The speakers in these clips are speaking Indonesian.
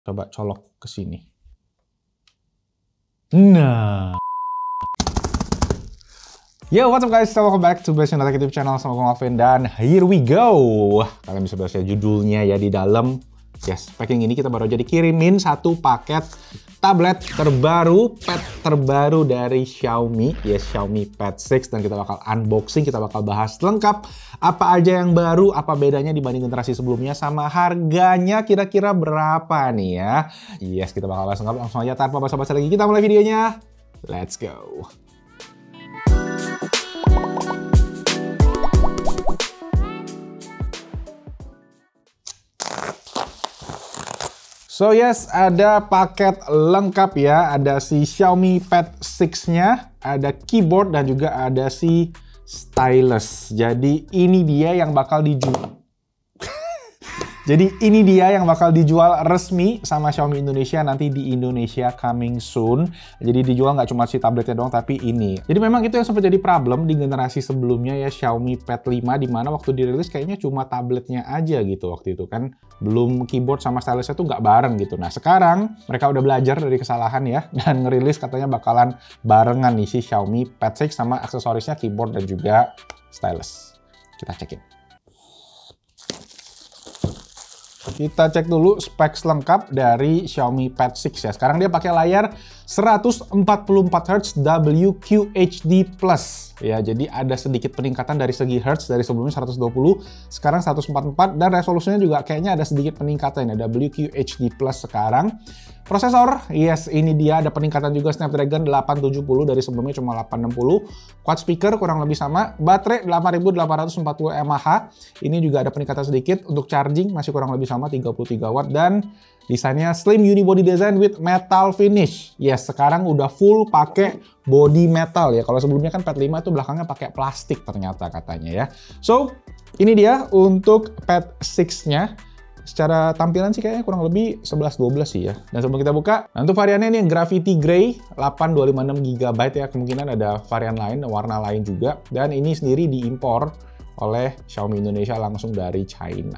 Coba colok ke sini. Nah. Yo, what's up guys? Welcome back to Best Tech YouTube channel sama gue Alvin, dan here we go. Kalian bisa baca judulnya ya di dalam. Yes, packing ini kita baru aja dikirimin satu paket tablet terbaru, pad terbaru dari Xiaomi, yes, Xiaomi Pad 6, dan kita bakal unboxing, kita bakal bahas lengkap apa aja yang baru, apa bedanya dibanding generasi sebelumnya, sama harganya kira-kira berapa nih ya. Yes, kita bakal bahas lengkap, langsung aja tanpa basa-basi lagi kita mulai videonya. Let's go. So yes, ada paket lengkap ya, ada si Xiaomi Pad 6-nya, ada keyboard, dan juga ada si stylus. Jadi ini dia yang bakal dijual. Jadi ini dia yang bakal dijual resmi sama Xiaomi Indonesia nanti di Indonesia coming soon. Jadi dijual nggak cuma si tabletnya doang, tapi ini. Jadi memang itu yang sempat jadi problem di generasi sebelumnya ya, Xiaomi Pad 5, di mana waktu dirilis kayaknya cuma tabletnya aja gitu waktu itu kan. Belum keyboard sama stylusnya tuh nggak bareng gitu. Nah sekarang mereka udah belajar dari kesalahan ya, dan ngerilis katanya bakalan barengan nih si Xiaomi Pad 6 sama aksesorisnya keyboard dan juga stylus. Kita cekin. Kita cek dulu specs lengkap dari Xiaomi Pad 6 ya. Sekarang dia pakai layar 144Hz WQHD+. Ya, jadi ada sedikit peningkatan dari segi hertz, dari sebelumnya 120, sekarang 144, dan resolusinya juga kayaknya ada sedikit peningkatan ya, WQHD+ sekarang. Prosesor, yes, ini dia ada peningkatan juga, Snapdragon 870 dari sebelumnya cuma 860. Quad speaker kurang lebih sama, baterai 8840 mAh. Ini juga ada peningkatan sedikit. Untuk charging masih kurang lebih sama 33 watt, dan desainnya slim unibody design with metal finish. Yes, sekarang udah full pakai body metal ya. Kalau sebelumnya kan Pad 5 itu belakangnya pakai plastik ternyata katanya ya. So, ini dia untuk Pad 6-nya. Secara tampilan sih kayaknya kurang lebih 11-12 sih ya. Dan sebelum kita buka, nah untuk variannya ini yang Gravity Grey 8256 GB ya. Kemungkinan ada varian lain, warna lain juga. Dan ini sendiri diimpor oleh Xiaomi Indonesia langsung dari China.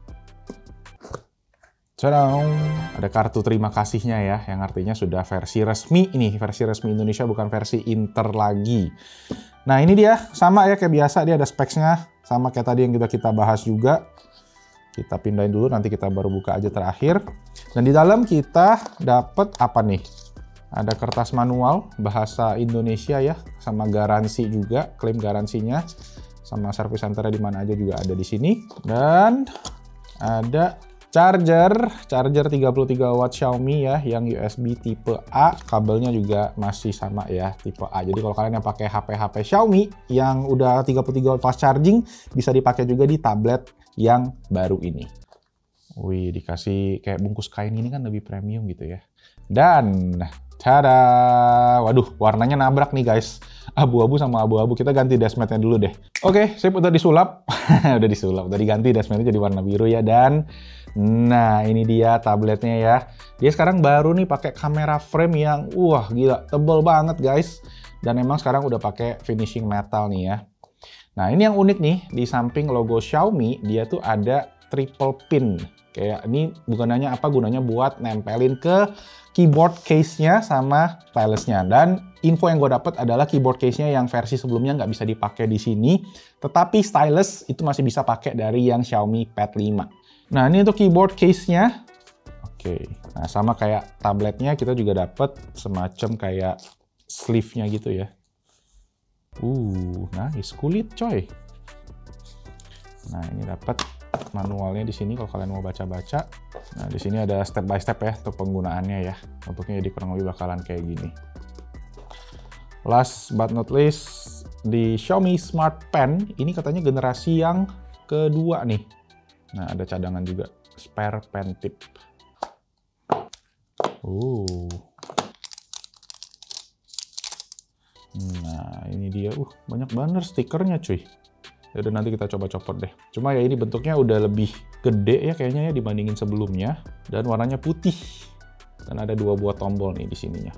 Tadang! Ada kartu terima kasihnya ya, yang artinya sudah versi resmi ini. Versi resmi Indonesia, bukan versi Inter lagi. Nah ini dia, sama ya kayak biasa, dia ada specs-nya. Sama kayak tadi yang kita bahas juga. Kita pindahin dulu, nanti kita baru buka aja terakhir. Dan di dalam kita dapat apa nih? Ada kertas manual bahasa Indonesia ya, sama garansi juga, klaim garansinya, sama service center di mana aja juga ada di sini. Dan ada charger 33 watt Xiaomi ya, yang USB tipe A, kabelnya juga masih sama ya, tipe A. Jadi kalau kalian yang pakai HP Xiaomi yang udah 33 watt fast charging, bisa dipakai juga di tablet yang baru ini. Wih, dikasih kayak bungkus kain ini kan lebih premium gitu ya. Dan tada! Waduh, warnanya nabrak nih guys. Abu-abu sama abu-abu. Kita ganti dashmatnya dulu deh. Oke, sip, udah disulap. Udah disulap, udah diganti dashmatnya jadi warna biru ya. Dan nah, ini dia tabletnya ya. Dia sekarang baru nih pakai kamera frame yang wah gila, tebel banget guys. Dan memang sekarang udah pakai finishing metal nih ya. Nah, ini yang unik nih, di samping logo Xiaomi, dia tuh ada triple pin. Kayak ini gunanya apa? Gunanya buat nempelin ke keyboard case-nya sama stylusnya. Dan info yang gue dapet adalah keyboard case-nya yang versi sebelumnya nggak bisa dipakai di sini, tetapi stylus itu masih bisa pakai dari yang Xiaomi Pad 5. Nah, ini untuk keyboard case-nya. Oke, nah sama kayak tabletnya, kita juga dapet semacam kayak sleeve-nya gitu ya. Nice, kulit coy. Nah, ini dapat manualnya di sini kalau kalian mau baca-baca. Nah, di sini ada step by step ya untuk penggunaannya ya. Bentuknya jadi kurang lebih bakalan kayak gini. Last but not least, di Xiaomi Smart Pen, ini katanya generasi yang kedua nih. Nah, ada cadangan juga, spare pen tip. Nah, ini dia. Banyak banget stikernya cuy. Yaudah, nanti kita coba copot deh. Cuma ya ini bentuknya udah lebih gede ya kayaknya ya dibandingin sebelumnya. Dan warnanya putih. Dan ada 2 buah tombol nih di sininya.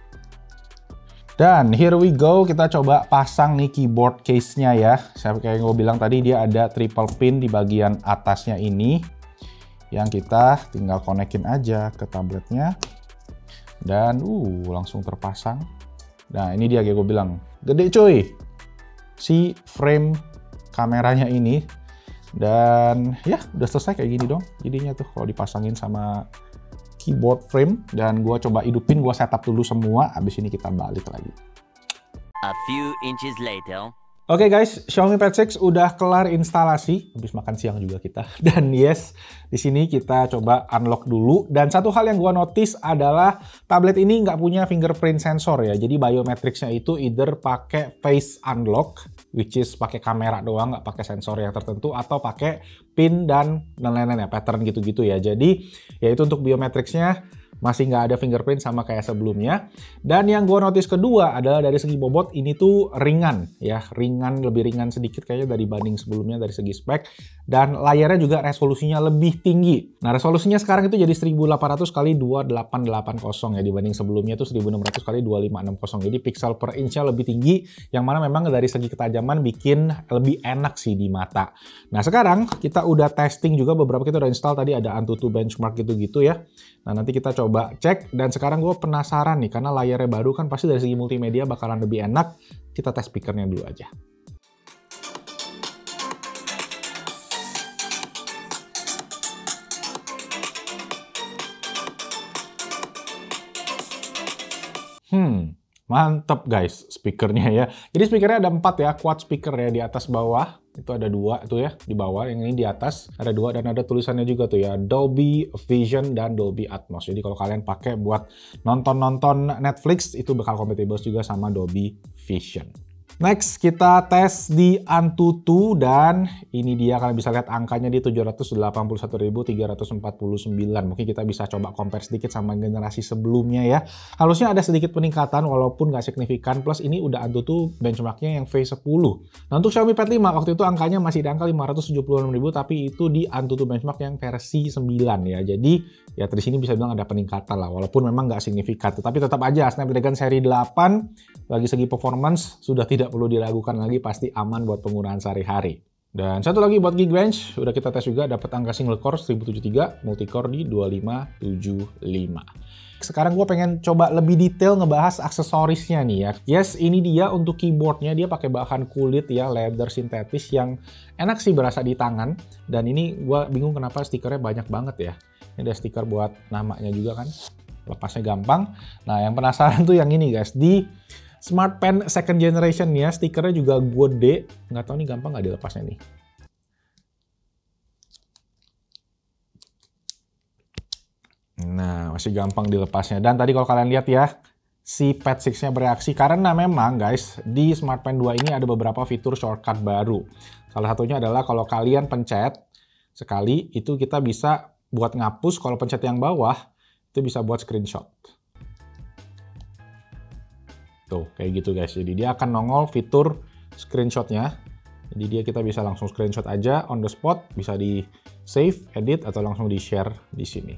Dan here we go, kita coba pasang nih keyboard case-nya ya. Saya kayak gue bilang tadi, dia ada triple pin di bagian atasnya ini. yang kita tinggal konekin aja ke tabletnya. Dan langsung terpasang. Nah ini dia kayak gue bilang, gede cuy si frame kameranya ini. Dan ya udah selesai kayak gini dong jadinya tuh kalau dipasangin sama keyboard frame. Dan gue coba hidupin, gue setup dulu semua, abis ini kita balik lagi. A few inches later. Oke guys, Xiaomi Pad 6 udah kelar instalasi, habis makan siang juga kita. Dan yes, di sini kita coba unlock dulu. Dan satu hal yang gua notice adalah tablet ini nggak punya fingerprint sensor ya. Jadi biometricsnya itu either pakai face unlock, which is pakai kamera doang, nggak pakai sensor yang tertentu, atau pakai pin dan lain-lain ya, pattern gitu-gitu ya. Jadi ya itu untuk biometricsnya masih nggak ada fingerprint sama kayak sebelumnya. Dan yang gue notice kedua adalah dari segi bobot ini tuh ringan ya, lebih ringan sedikit kayaknya dari banding sebelumnya dari segi spek. Dan layarnya juga resolusinya lebih tinggi. Nah resolusinya sekarang itu jadi 1800 x 2880 ya, dibanding sebelumnya itu 1600 x 2560. Jadi pixel per inch-nya lebih tinggi, yang mana memang dari segi ketajaman bikin lebih enak sih di mata. Nah sekarang kita udah testing juga beberapa, kita udah install tadi ada Antutu benchmark gitu-gitu ya. Nah nanti kita coba cek, dan sekarang gue penasaran nih karena layarnya baru kan pasti dari segi multimedia bakalan lebih enak. Kita tes speakernya dulu aja. Mantep guys speakernya ya. Jadi speakernya ada 4 ya, quad speaker ya, di atas bawah. Itu ada 2 tuh ya, di bawah, yang ini di atas ada 2, dan ada tulisannya juga tuh ya, Dolby Vision dan Dolby Atmos. Jadi kalau kalian pakai buat nonton-nonton Netflix itu bakal kompatibel juga sama Dolby Vision. Next, kita tes di Antutu, dan ini dia kalian bisa lihat angkanya di 781.349. Mungkin kita bisa coba compare sedikit sama generasi sebelumnya ya. Harusnya ada sedikit peningkatan walaupun nggak signifikan, plus ini udah Antutu benchmarknya yang V10. Nah untuk Xiaomi Pad 5 waktu itu angkanya masih di angka 576.000, tapi itu di Antutu benchmark yang versi 9 ya. Jadi ya dari sini bisa bilang ada peningkatan lah, walaupun memang nggak signifikan. Tapi tetap aja Snapdragon seri 8 bagi segi performance sudah tidak perlu diragukan lagi, pasti aman buat penggunaan sehari-hari. Dan satu lagi buat Geekbench, udah kita tes juga, dapat angka single core 1073, multicore di 2575. Sekarang gue pengen coba lebih detail ngebahas aksesorisnya nih ya. Yes, ini dia untuk keyboardnya, dia pakai bahan kulit ya, leather sintetis yang enak sih berasa di tangan. Dan ini gue bingung kenapa stikernya banyak banget ya. Ini ada stiker buat namanya juga kan, lepasnya gampang. Nah yang penasaran tuh yang ini guys, di Smart Pen second generation ya, stikernya juga gede. Nggak tahu nih gampang nggak dilepasnya nih. Nah, masih gampang dilepasnya. Dan tadi kalau kalian lihat ya, si Pad 6-nya bereaksi. Karena memang guys, di Smart Pen 2 ini ada beberapa fitur shortcut baru. Salah satunya adalah kalau kalian pencet sekali, itu kita bisa buat ngapus. Kalau pencet yang bawah, itu bisa buat screenshot. Tuh, kayak gitu guys. Jadi dia akan nongol fitur screenshotnya. Jadi kita bisa langsung screenshot aja on the spot, bisa di save, edit, atau langsung di share di sini.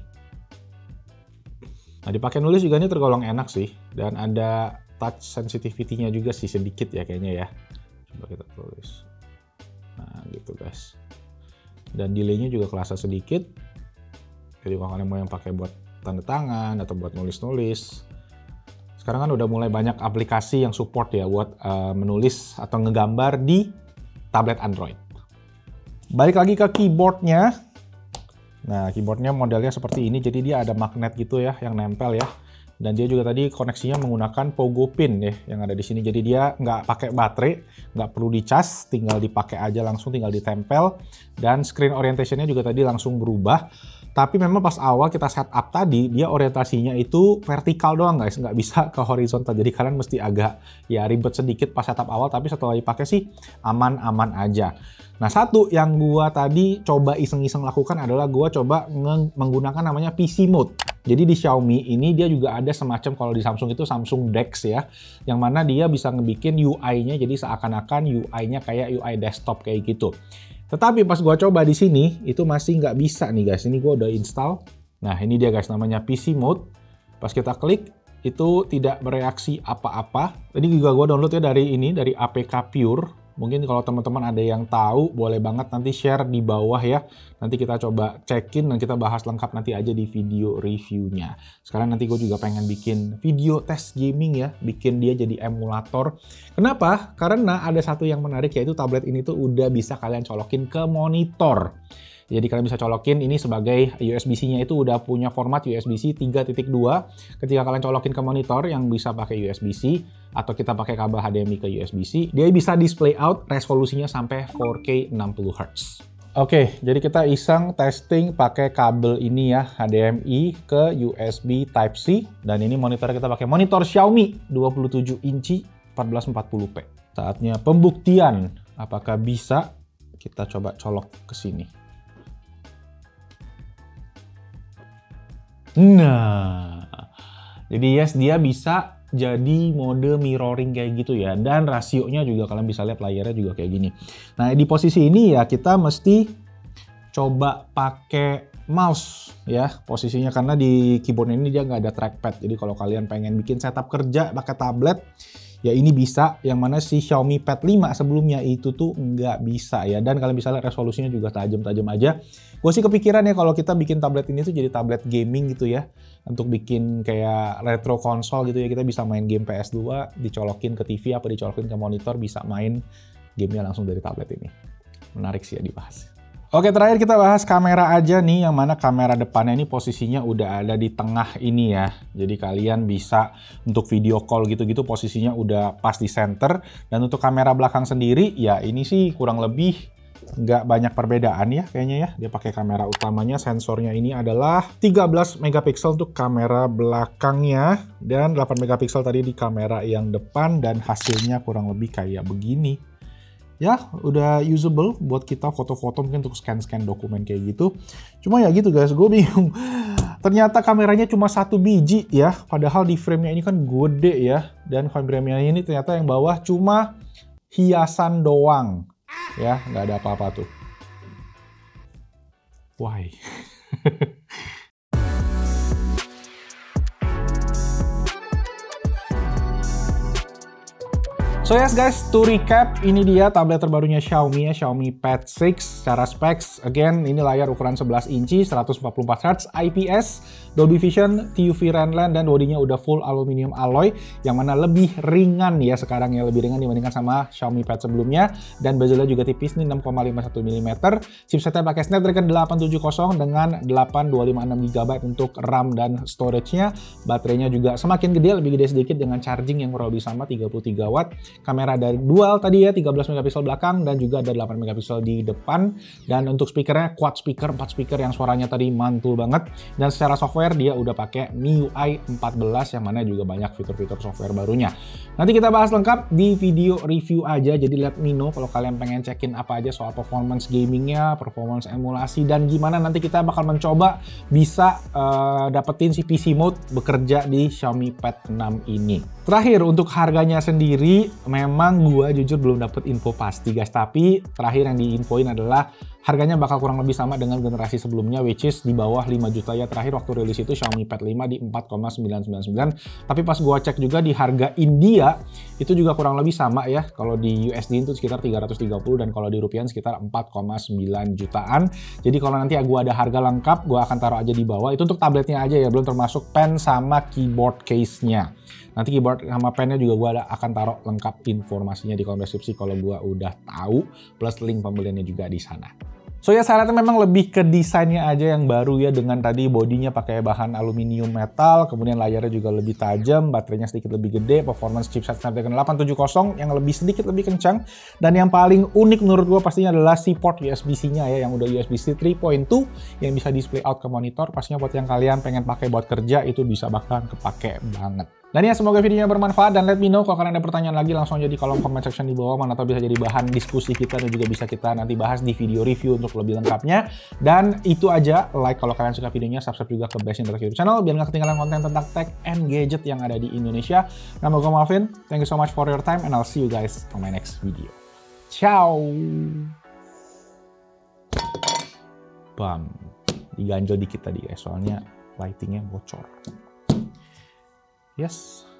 Nah, dipakai nulis juga ini tergolong enak sih. Dan ada touch sensitivity-nya juga sih sedikit ya kayaknya ya. Coba kita tulis. Nah, gitu guys. Dan delay-nya juga kerasa sedikit. Jadi kalau kalian mau yang pakai buat tanda tangan atau buat nulis-nulis. Sekarang kan udah mulai banyak aplikasi yang support ya buat menulis atau ngegambar di tablet Android. Balik lagi ke keyboardnya. Nah, keyboardnya modelnya seperti ini. Jadi dia ada magnet gitu ya yang nempel ya. Dan dia juga tadi koneksinya menggunakan Pogo Pin ya yang ada di sini. Jadi dia nggak pakai baterai, nggak perlu dicas, tinggal dipakai aja langsung, tinggal ditempel. Dan screen orientation-nya juga tadi langsung berubah. Tapi memang pas awal kita setup tadi, dia orientasinya itu vertikal doang guys, nggak bisa ke horizontal. Jadi kalian mesti agak ya ribet sedikit pas setup awal, tapi setelah dipakai sih aman-aman aja. Nah satu yang gua tadi coba iseng-iseng lakukan adalah gua coba menggunakan namanya PC Mode. Jadi di Xiaomi ini dia juga ada semacam, kalau di Samsung itu Samsung DeX ya, yang mana dia bisa ngebikin UI-nya jadi seakan-akan UI-nya kayak UI desktop kayak gitu. Tetapi pas gua coba di sini itu masih nggak bisa nih guys. Ini gua udah install. Nah ini dia guys, namanya PC Mode. Pas kita klik itu tidak bereaksi apa-apa. Tadi juga gua download ya dari ini, dari APK Pure. Mungkin kalau teman-teman ada yang tahu, boleh banget nanti share di bawah ya. Nanti kita coba cekin dan kita bahas lengkap nanti aja di video reviewnya. Sekarang nanti gue juga pengen bikin video tes gaming ya, bikin dia jadi emulator. Kenapa? Karena ada satu yang menarik, yaitu tablet ini tuh udah bisa kalian colokin ke monitor. Jadi kalian bisa colokin ini sebagai USB-C-nya itu udah punya format USB-C 3.2. Ketika kalian colokin ke monitor yang bisa pakai USB-C atau kita pakai kabel HDMI ke USB-C, dia bisa display out resolusinya sampai 4K 60Hz. Oke, jadi kita iseng testing pakai kabel ini ya, HDMI ke USB Type-C. Dan ini monitor kita pakai monitor Xiaomi 27 inci 1440p. Saatnya pembuktian, apakah bisa? Kita coba colok ke sini. Nah, jadi yes, dia bisa jadi mode mirroring kayak gitu ya. Dan rasionya juga kalian bisa lihat layarnya juga kayak gini. Nah, di posisi ini ya kita mesti coba pakai mouse ya posisinya, karena di keyboard ini dia nggak ada trackpad. Jadi kalau kalian pengen bikin setup kerja pakai tablet, ya ini bisa, yang mana si Xiaomi Pad 5 sebelumnya itu tuh nggak bisa ya. Dan kalian bisa lihat resolusinya juga tajam-tajam aja. Gue sih kepikiran ya kalau kita bikin tablet ini tuh jadi tablet gaming gitu ya. Untuk bikin kayak retro konsol gitu ya, kita bisa main game PS2, dicolokin ke TV apa dicolokin ke monitor, bisa main gamenya langsung dari tablet ini. Menarik sih ya dibahas. Oke, terakhir kita bahas kamera aja nih, yang mana kamera depannya ini posisinya udah ada di tengah ini ya. Jadi kalian bisa untuk video call gitu-gitu posisinya udah pas di center. Dan untuk kamera belakang sendiri, ya ini sih kurang lebih nggak banyak perbedaan ya kayaknya ya. Dia pakai kamera utamanya, sensornya ini adalah 13 megapiksel untuk kamera belakangnya. Dan 8 megapiksel tadi di kamera yang depan, dan hasilnya kurang lebih kayak begini. Ya, udah usable buat kita foto-foto, mungkin untuk scan-scan dokumen kayak gitu. Cuma ya gitu guys, gue bingung. Ternyata kameranya cuma 1 biji ya, padahal di frame-nya ini kan gede ya. Dan frame-nya ini ternyata yang bawah cuma hiasan doang. Ya, nggak ada apa-apa tuh. Why? So yes guys, to recap, ini dia tablet terbarunya Xiaomi ya, Xiaomi Pad 6. Secara specs, again, ini layar ukuran 11 inci, 144Hz, IPS, Dolby Vision, TUV Renland, dan bodinya udah full aluminium alloy, yang mana lebih ringan ya sekarang ya, lebih ringan dibandingkan sama Xiaomi Pad sebelumnya, dan bezelnya juga tipis nih, 6,51 mm. Chipsetnya pakai Snapdragon 870 dengan 8256GB untuk RAM dan storage-nya. Baterainya juga semakin gede, lebih gede sedikit dengan charging yang kurang lebih sama 33 watt. Kamera ada dual tadi ya, 13 megapiksel belakang dan juga ada 8 megapiksel di depan. Dan untuk speakernya quad speaker, 4 speaker yang suaranya tadi mantul banget. Dan secara software dia udah pakai MIUI 14 yang mana juga banyak fitur-fitur software barunya. Nanti kita bahas lengkap di video review aja, jadi let me know kalau kalian pengen cekin apa aja soal performance gamingnya, performance emulasi, dan gimana nanti kita bakal mencoba bisa dapetin si PC mode bekerja di Xiaomi Pad 6 ini. Terakhir untuk harganya sendiri, memang gua jujur belum dapet info pasti guys, tapi terakhir yang diinfoin adalah harganya bakal kurang lebih sama dengan generasi sebelumnya, which is di bawah 5 juta ya. Terakhir waktu rilis itu Xiaomi Pad 5 di 4,999, tapi pas gua cek juga di harga India itu juga kurang lebih sama ya. Kalau di USD itu sekitar 330 dan kalau di rupiah sekitar 4,9 jutaan. Jadi kalau nanti gua ada harga lengkap, gua akan taruh aja di bawah. Itu untuk tabletnya aja ya, belum termasuk pen sama keyboard case-nya. Nanti keyboard sama pennya juga gue akan taruh lengkap informasinya di kolom deskripsi kalau gue udah tahu, plus link pembeliannya juga di sana. So ya, syaratnya memang lebih ke desainnya aja yang baru ya, dengan tadi bodinya pakai bahan aluminium metal, kemudian layarnya juga lebih tajam, baterainya sedikit lebih gede, performance chipset Snapdragon 870 yang lebih sedikit lebih kencang, dan yang paling unik menurut gue pastinya adalah si port USB-C-nya ya, yang udah USB-C 3.2 yang bisa display out ke monitor. Pastinya buat yang kalian pengen pakai buat kerja itu bisa bakalan kepake banget. Dan ya, semoga videonya bermanfaat, dan let me know kalau kalian ada pertanyaan lagi langsung aja di kolom comment section di bawah, mana tahu bisa jadi bahan diskusi kita dan juga bisa kita nanti bahas di video review untuk lebih lengkapnya. Dan itu aja, like kalau kalian suka videonya, subscribe juga ke Best in Tech YouTube channel biar nggak ketinggalan konten tentang tech and gadget yang ada di Indonesia. Nama gue Malvin, thank you so much for your time and I'll see you guys on my next video. Ciao. Bam, diganjel dikit tadi guys, soalnya lightingnya bocor. Yes.